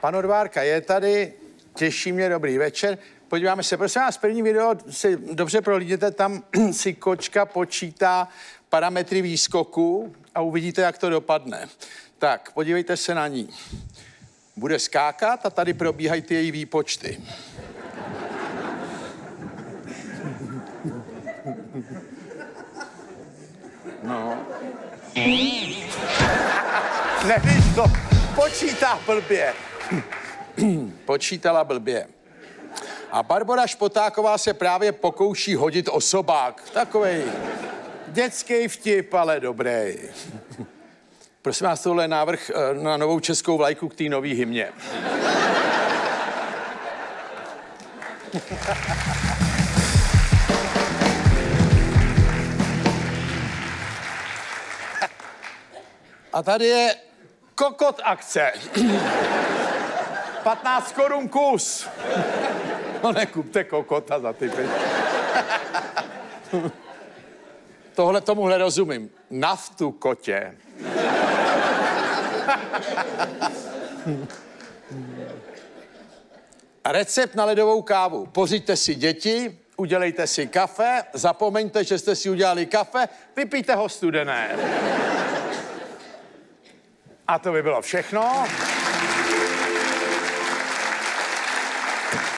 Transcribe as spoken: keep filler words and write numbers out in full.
Pan Odvárka je tady, těší mě, dobrý večer. Podíváme se, prosím vás, první video si dobře prohlídněte, tam si kočka počítá parametry výskoku a uvidíte, jak to dopadne. Tak, podívejte se na ní. Bude skákat a tady probíhají ty její výpočty. No. Nevíš to, počítá blbě. Počítala blbě. A Barbora Špotáková se právě pokouší hodit osobák. Takovej dětský vtip, ale dobrý. Prosím vás, tohle je návrh na novou českou vlajku k té nový hymně. A tady je kokot akce. patnáct korun kus. No nekupte kokota za ty peníze. Tohle tomuhle rozumím. Naftu kotě. A recept na ledovou kávu. Pořiďte si děti, udělejte si kafe, zapomeňte, že jste si udělali kafe, vypijte ho studené. A to by bylo všechno.